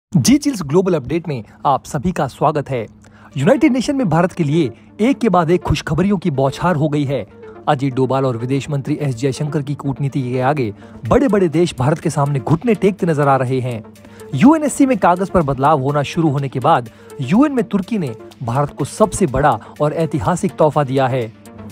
जी chills global update में आप सभी का स्वागत है। यूनाइटेड नेशन में भारत के लिए एक के बाद एक खुशखबरियों की बौछार हो गई है। अजीत डोभाल और विदेश मंत्री एस जयशंकर की कूटनीति के आगे बड़े बड़े देश भारत के सामने घुटने टेकते नजर आ रहे हैं। यूएनएससी में कागज पर बदलाव होना शुरू होने के बाद यूएन में तुर्की ने भारत को सबसे बड़ा और ऐतिहासिक तोहफा दिया है।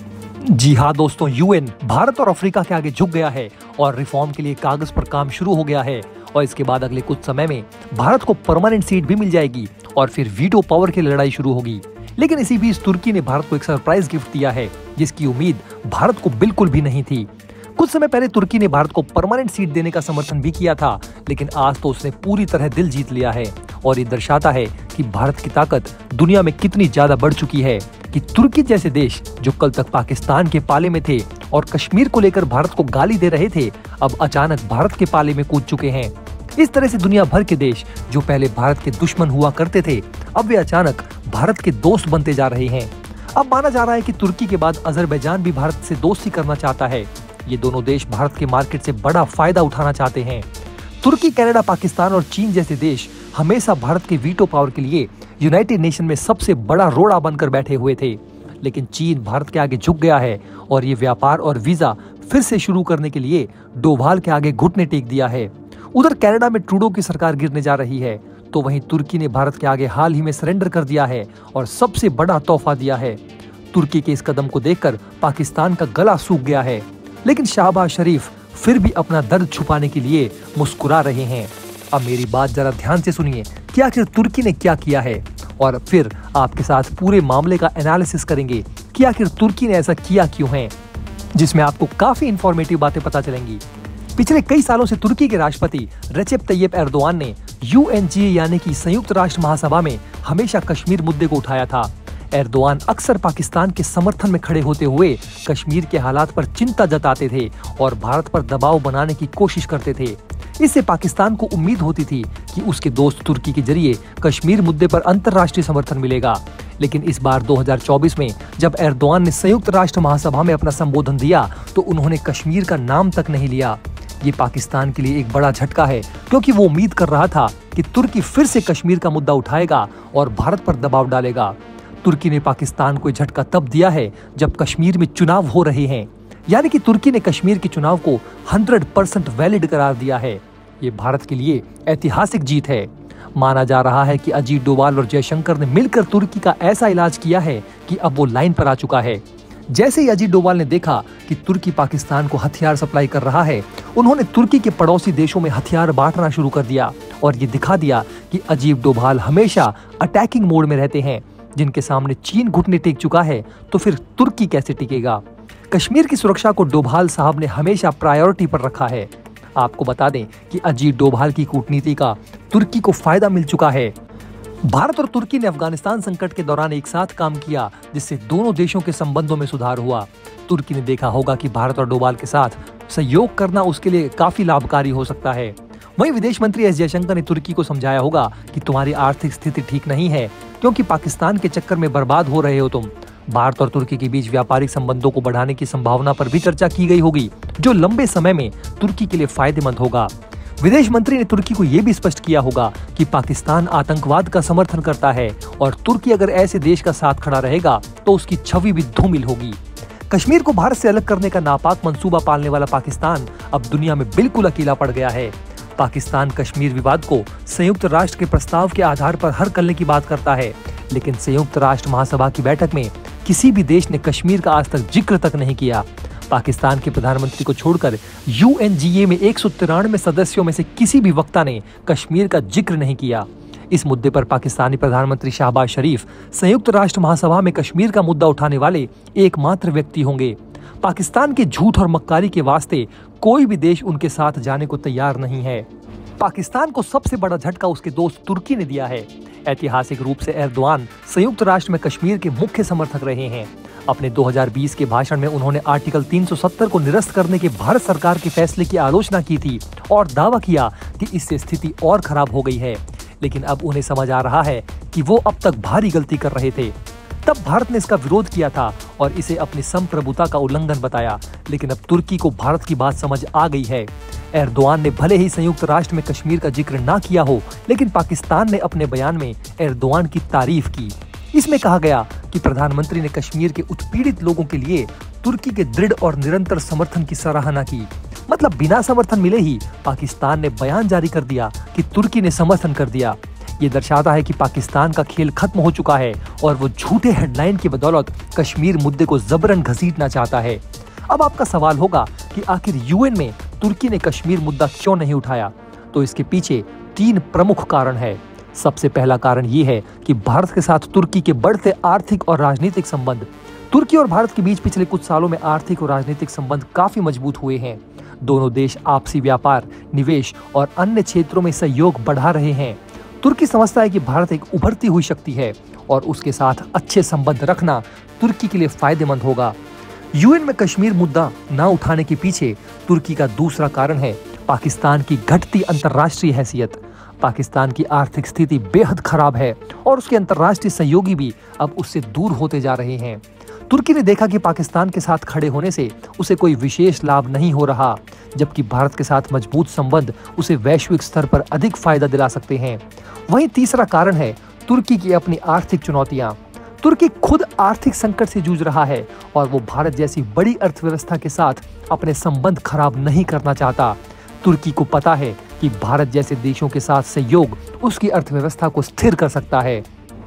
जी हाँ दोस्तों, यूएन भारत और अफ्रीका के आगे झुक गया है और रिफॉर्म के लिए कागज पर काम शुरू हो गया है। और इसके बाद अगले कुछ समय में भारत को परमानेंट सीट भी मिल जाएगी और फिर वीटो पावर की लड़ाई शुरू होगी। लेकिन इसी बीच तुर्की ने भारत को एक सरप्राइज गिफ्ट दिया है, जिसकी उम्मीद भारत को बिल्कुल भी नहीं थी। कुछ समय पहले तुर्की ने भारत को परमानेंट सीट देने का समर्थन भी किया था, लेकिन आज तो उसने पूरी तरह दिल जीत लिया है। और ये दर्शाता है कि भारत की ताकत दुनिया में कितनी ज्यादा बढ़ चुकी है कि तुर्की जैसे देश जो कल तक पाकिस्तान के पाले में थे और कश्मीर को लेकर भारत को गाली दे रहे थे, अब अचानक भारत के पाले में कूद चुके हैं। इस तरह से दुनिया भर के देश जो पहले भारत के दुश्मन हुआ करते थे, अब वे अचानक भारत के दोस्त बनते जा रहे हैं। अब माना जा रहा है कि तुर्की के बाद अजरबैजान भी भारत से दोस्ती करना चाहता है। ये दोनों देश भारत के मार्केट से बड़ा फायदा उठाना चाहते हैं। तुर्की, कनाडा, पाकिस्तान और चीन जैसे देश हमेशा भारत के वीटो पावर के लिए यूनाइटेड नेशन में सबसे बड़ा रोड़ा बनकर बैठे हुए थे। लेकिन चीन भारत के आगे झुक गया है और ये व्यापार और वीजा फिर से शुरू करने के लिए डोभाल के आगे घुटने टेक दिया है। उधर कनाडा में ट्रूडो की सरकार गिरने जा रही है, तो वहीं तुर्की ने भारत के आगे हाल ही में सरेंडर कर दिया है और सबसे बड़ा तोहफा दिया है। तुर्की के इस कदम को देखकर पाकिस्तान का गला सूख गया है, लेकिन शहबाज शरीफ फिर भी अपना दर्द छुपाने के लिए मुस्कुरा रहे हैं। अब मेरी बात जरा ध्यान से सुनिए कि आखिर तुर्की ने क्या किया है, और फिर आपके साथ पूरे मामले का एनालिसिस करेंगे कि आखिर तुर्की ने ऐसा किया क्यों है, जिसमें आपको काफी इंफॉर्मेटिव बातें पता चलेंगी। पिछले कई सालों से तुर्की के राष्ट्रपति रेसेप तैयप एर्दोआन ने यूएनजीए यानी कि संयुक्त राष्ट्र महासभा में हमेशा कश्मीर मुद्दे को उठाया था। एर्दोआन अक्सर पाकिस्तान के समर्थन में खड़े होते हुए कश्मीर के हालात पर चिंता जताते थे और भारत पर दबाव बनाने की कोशिश करते थे। इससे पाकिस्तान को उम्मीद होती थी कि उसके दोस्त तुर्की के जरिए कश्मीर मुद्दे पर अंतर्राष्ट्रीय समर्थन मिलेगा। लेकिन इस बार 2024 में जब एर्दोआन ने संयुक्त राष्ट्र महासभा में अपना संबोधन दिया, तो उन्होंने कश्मीर का नाम तक नहीं लिया। ये पाकिस्तान के लिए एक बड़ा झटका है, क्योंकि वो उम्मीद कर रहा था कि तुर्की फिर से कश्मीर का मुद्दा उठाएगा और भारत पर दबाव डालेगा। तुर्की ने पाकिस्तान को झटका तब दिया है जब कश्मीर में चुनाव हो रहे हैं, यानी कि तुर्की ने कश्मीर के चुनाव को 100% वैलिड करार दिया है। ये भारत के लिए ऐतिहासिक जीत है। माना जा रहा है कि अजीत डोभाल और जयशंकर ने मिलकर तुर्की का ऐसा इलाज किया है कि अब वो लाइन पर आ चुका है। जैसे ही अजीत डोभाल ने देखा कि तुर्की पाकिस्तान को हथियार सप्लाई कर रहा है, उन्होंने तुर्की के पड़ोसी देशों में हथियार बांटना शुरू कर दिया और ये दिखा दिया कि अजीत डोभाल हमेशा अटैकिंग मोड में रहते हैं। जिनके सामने चीन घुटने टेक चुका है, तो फिर तुर्की कैसे टिकेगा। कश्मीर की सुरक्षा को डोभाल साहब ने हमेशा प्रायोरिटी पर रखा है। आपको बता दें कि अजीत डोभाल की कूटनीति का तुर्की को फायदा मिल चुका है। भारत और तुर्की ने अफगानिस्तान संकट के दौरान एक साथ काम किया, जिससे दोनों देशों के संबंधों में सुधार हुआ। तुर्की ने देखा होगा कि भारत और डोभाल के साथ सहयोग करना उसके लिए काफी लाभकारी हो सकता है। वहीं विदेश मंत्री एस जयशंकर ने तुर्की को समझाया होगा कि तुम्हारी आर्थिक स्थिति ठीक नहीं है, क्योंकि पाकिस्तान के चक्कर में बर्बाद हो रहे हो तुम। भारत और तुर्की के बीच व्यापारिक संबंधों को बढ़ाने की संभावना पर भी चर्चा की गई होगी, जो लंबे समय में तुर्की के लिए फायदेमंद होगा। विदेश मंत्री ने तुर्की को यह भी स्पष्ट किया होगा कि पाकिस्तान आतंकवाद का समर्थन करता है और तुर्की अगर ऐसे देश का साथ खड़ा रहेगा तो उसकी छवि भी धूमिल होगी। कश्मीर को भारत से अलग करने का नापाक मंसूबा पालने वाला पाकिस्तान अब दुनिया में बिल्कुल अकेला पड़ गया है। पाकिस्तान कश्मीर विवाद को संयुक्त राष्ट्र के प्रस्ताव के आधार पर हल करने की बात करता है, लेकिन संयुक्त राष्ट्र महासभा की बैठक में किसी भी देश ने कश्मीर का आज तक जिक्र तक नहीं किया। पाकिस्तान के प्रधानमंत्री को छोड़कर यूएनजीए में 193 सदस्यों में से किसी भी वक्ता ने कश्मीर का जिक्र नहीं किया। इस मुद्दे पर पाकिस्तानी प्रधानमंत्री शहबाज शरीफ संयुक्त राष्ट्र महासभा में कश्मीर का मुद्दा उठाने वाले एकमात्र व्यक्ति होंगे। पाकिस्तान के झूठ और मक्कारी के वास्ते कोई भी देश उनके साथ जाने को तैयार नहीं है। पाकिस्तान को सबसे बड़ा झटका उसके दोस्त तुर्की ने दिया है। ऐतिहासिक रूप से एर्दोआन संयुक्त राष्ट्र में कश्मीर के मुख्य समर्थक रहे हैं। अपने 2020 के भाषण में उन्होंने आर्टिकल 370 को निरस्त करने के भारत सरकार के फैसले की आलोचना की थी और दावा किया कि इससे स्थिति और खराब हो गई है। लेकिन अब उन्हें समझ आ रहा है कि वो अब तक भारी गलती कर रहे थे। तब भारत ने इसका विरोध किया था और इसे अपनी संप्रभुता का उल्लंघन बताया, लेकिन अब तुर्की को भारत की बात समझ आ गई है। एर्दोआन ने भले ही संयुक्त राष्ट्र में कश्मीर का जिक्र ना किया हो, लेकिन पाकिस्तान ने अपने बयान में एर्दोआन की तारीफ की। इसमें कहा गया कि प्रधानमंत्री ने कश्मीर के उत्पीड़ित लोगों के लिए तुर्की के दृढ़ और निरंतर समर्थन की सराहना की। मतलब बिना समर्थन मिले ही पाकिस्तान ने बयान जारी कर दिया कि तुर्की ने समर्थन कर दिया। ये दर्शाता है कि पाकिस्तान का खेल खत्म हो चुका है और वो झूठे हेडलाइन की बदौलत कश्मीर मुद्दे को जबरन घसीटना चाहता है। अब आपका सवाल होगा कि आखिर यूएन में तुर्की ने कश्मीर मुद्दा क्यों नहीं उठाया? तो इसके पीछे 3 प्रमुख कारण है। सबसे पहला कारण ये है कि भारत के साथ तुर्की के बढ़ते आर्थिक और राजनीतिक संबंध। तुर्की और भारत के बीच पिछले कुछ सालों में आर्थिक और राजनीतिक संबंध काफी मजबूत हुए हैं। दोनों देश आपसी व्यापार, निवेश और अन्य क्षेत्रों में सहयोग बढ़ा रहे हैं। तुर्की समझता है कि भारत एक उभरती हुई शक्ति है और उसके साथ अच्छे संबंध रखना तुर्की के लिए फायदेमंद होगा। यूएन में कश्मीर मुद्दा न उठाने के पीछे तुर्की का दूसरा कारण है पाकिस्तान की घटती अंतर्राष्ट्रीय हैसियत। पाकिस्तान की आर्थिक स्थिति बेहद खराब है और उसके अंतर्राष्ट्रीय सहयोगी भी अब उससे दूर होते जा रहे हैं। तुर्की ने देखा कि पाकिस्तान के साथ खड़े होने से उसे कोई विशेष लाभ नहीं हो रहा, जबकि भारत के साथ मजबूत संबंध उसे वैश्विक स्तर पर अधिक फायदा दिला सकते हैं। वहीं तीसरा कारण है तुर्की की अपनी आर्थिक चुनौतियां। तुर्की खुद आर्थिक संकट से जूझ रहा है और वो भारत जैसी बड़ी अर्थव्यवस्था के साथ अपने संबंध खराब नहीं करना चाहता। तुर्की को पता है कि भारत जैसे देशों के साथ सहयोग उसकी अर्थव्यवस्था को स्थिर कर सकता है।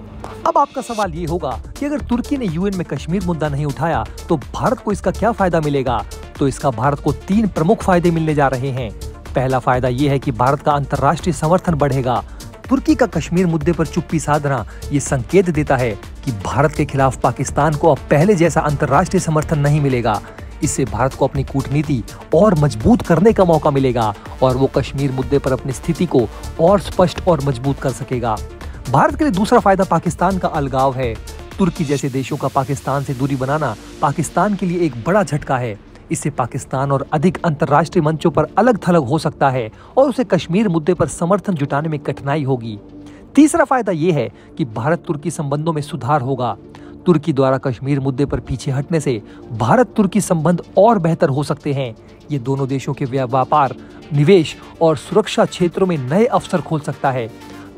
अब आपका सवाल ये होगा कि अगर तुर्की ने यूएन में कश्मीर मुद्दा नहीं उठाया तो भारत को इसका क्या फायदा मिलेगा? तो इसका भारत को 3 प्रमुख फायदे मिलने जा रहे हैं। पहला फायदा ये है कि भारत का अंतर्राष्ट्रीय समर्थन बढ़ेगा। तुर्की का कश्मीर मुद्दे पर चुप्पी साधना ये संकेत देता है कि भारत के खिलाफ पाकिस्तान को अब पहले जैसा अंतर्राष्ट्रीय समर्थन नहीं मिलेगा। इससे भारत को अपनी कूटनीति और मजबूत करने का मौका मिलेगा और वो कश्मीर मुद्दे पर अपनी स्थिति को और स्पष्ट और मजबूत कर सकेगा। भारत के लिए दूसरा फायदा पाकिस्तान का अलगाव है। तुर्की जैसे देशों का पाकिस्तान से दूरी बनाना पाकिस्तान के लिए एक बड़ा झटका है। इससे पाकिस्तान और अधिक अंतर्राष्ट्रीय मंचों पर अलग थलग हो सकता है और उसे कश्मीर मुद्दे पर समर्थन जुटाने में कठिनाई होगी। तीसरा फायदा ये है कि भारत तुर्की संबंधों में सुधार होगा। तुर्की द्वारा कश्मीर मुद्दे पर पीछे हटने से भारत तुर्की संबंध और बेहतर हो सकते हैं। ये दोनों देशों के व्यापार, निवेश और सुरक्षा क्षेत्रों में नए अवसर खोल सकता है।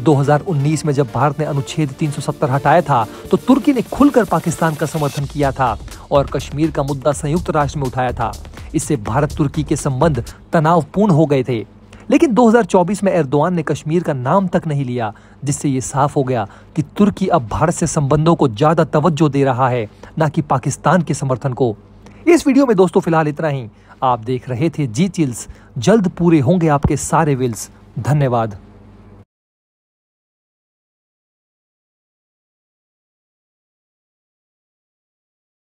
2019 में जब भारत ने अनुच्छेद 370 हटाया था तो तुर्की ने खुलकर पाकिस्तान का समर्थन किया था और कश्मीर का मुद्दा संयुक्त राष्ट्र में उठाया था। इससे भारत तुर्की के संबंध तनावपूर्ण हो गए थे। लेकिन 2024 में एर्दोआन ने कश्मीर का नाम तक नहीं लिया, जिससे ये साफ हो गया कि तुर्की अब भारत से संबंधों को ज्यादा तवज्जो दे रहा है, न कि पाकिस्तान के समर्थन को। इस वीडियो में दोस्तों फिलहाल इतना ही। आप देख रहे थे जी चिल्स। जल्द पूरे होंगे आपके सारे विल्स। धन्यवाद।